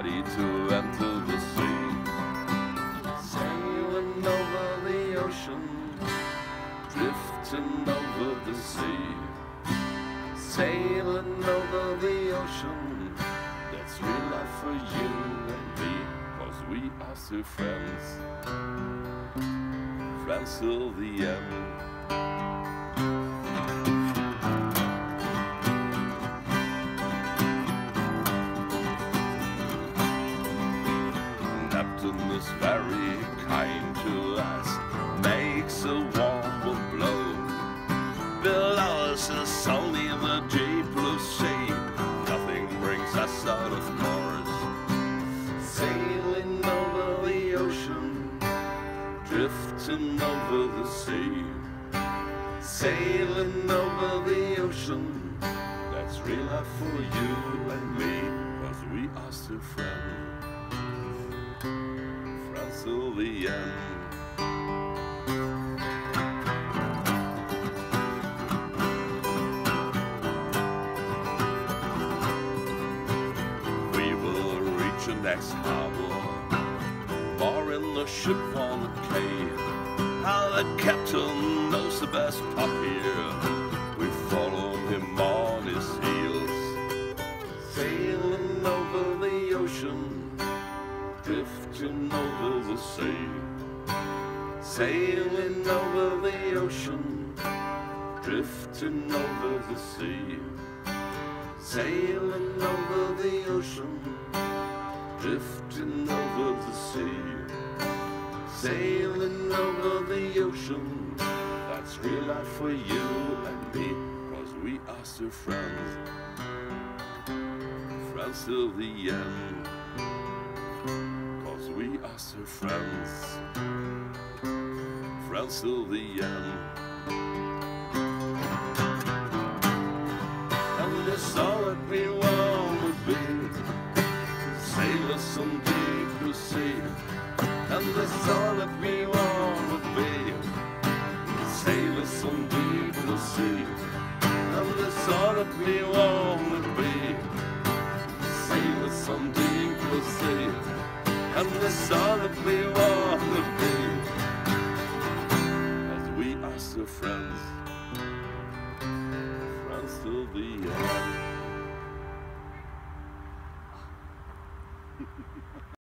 ready to enter the sea. Sailing over the ocean, drifting over the sea. Sailing over the ocean, that's real life for you and me, 'cause we are still friends, friends till the end. Neptune is very kind to us, makes a warm wind blow. Below us is only the deep blue sea, nothing brings us out of course. Sailing over the ocean, drifting over the sea. Sailing over the ocean, that's real life for you and me, 'cause we are still friends, friends till the end. Next harbor, mooring the ship on the quay. How the captain knows the best pub here, we follow him on his heels. Sailing over the ocean, drifting over the sea. Sailing over the ocean, drifting over the sea. Sailing over the ocean, drifting over the sea. Sailing over the ocean, that's real life for you and me, 'cause we are still friends, friends till the end. 'Cause we are still friends, friends till the end. And it's all that we want to be, sailors on deep blue sea. And that's all that we want to be, sailors on deep blue sea. And that's all that we want to be, sailors on deep blue sea. And that's all that we want to be, 'cause we are still friends, friends till the end.